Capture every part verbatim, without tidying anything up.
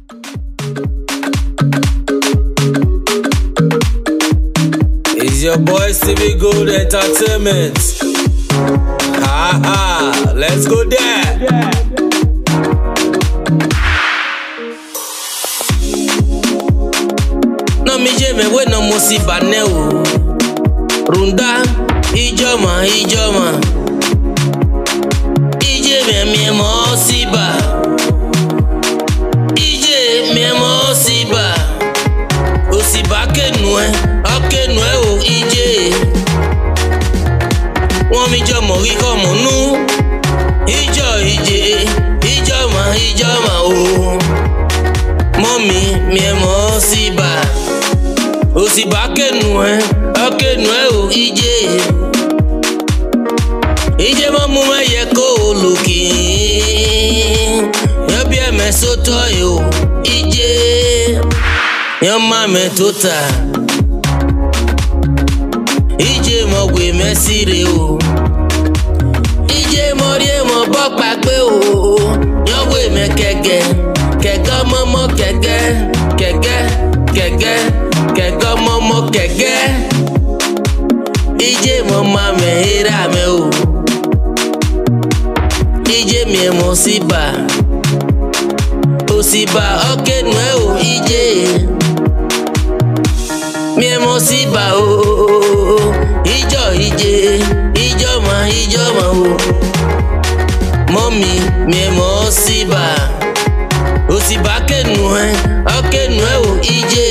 It's your boy Stevie Gold Entertainment. Ha ha, let's go there. Yeah. No mi je me we no mosi bane o. Runda ijoma ijoma. Ije me mi mo siba. Ije me mo siba. Osiba kenue, okenue o ije. Wọ́n mi jọ mọ̀ rí kọ́mọ̀ nú. Ìjọ ìje, ìjọmọ̀ ìjọmọ̀ o. Mọ́mí mi ẹ̀ mọ́ síbà. Òsìbà kẹnu ẹ̀, ọkẹnu ẹ̀ o ìje. Ìje mọ́ mú ẹyẹ kó o lòkè. Yọ bí ẹ̀mẹ́ sótọ́ ẹ̀ o ìje. Yọ má mẹ́ tó ta. Ije mo gwe mesire o. Ije mo rie mo bo pagbe o. Yo gwe me kege, kege momo kege, kege, kege, kege momo kege. Ije mo ma me ira me o. Ije mi mo siba. O siba okenu e o ije. Mi mo siba o. Ijo ije, ijoma ijoma o. Mọ́mí mi mo siba. Osiba kenu e, okenu e o ije.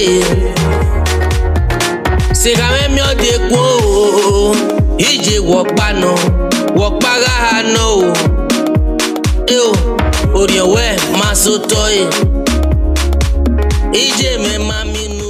Sirame mi ode kun o. Ije wo pano, wo para hano o. E o, ori owe ma so to e. Ije me ma mi nu.